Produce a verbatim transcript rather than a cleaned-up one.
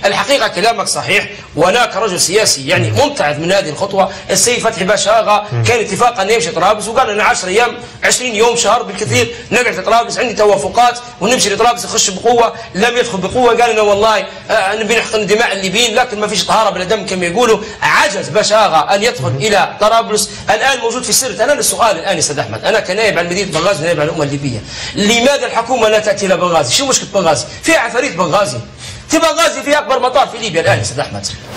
الحقيقة كلامك صحيح، وأنا كرجل سياسي يعني ممتعض من هذه الخطوة. السيد فتحي باشا آغا كان اتفاق أن يمشي طرابلس، وقال أنا عشرة أيام عشرين يوم شهر بالكثير نقعد في طرابلس، عندي توافقات ونمشي لطرابلس نخش بقوة. لم يدخل بقوة، قال لنا والله آه نبي نحقن دماء الليبيين لكن ما فيش طهارة بلا دم كما يقولوا. عجز باشا آغا أن يدخل إلى طرابلس، الآن موجود في سرت. أنا السؤال الآن يا أستاذ أحمد، أنا كنائب عن مدينة بنغازي ونائب عن الأمة الليبية، لماذا الحكومة لا تأتي إلى بنغازي؟ شو مشكلة بنغازي؟ فيها عفاريت بنغازي، في بنغازي فيها أكبر مطار في ليبيا الآن يا أستاذ أحمد.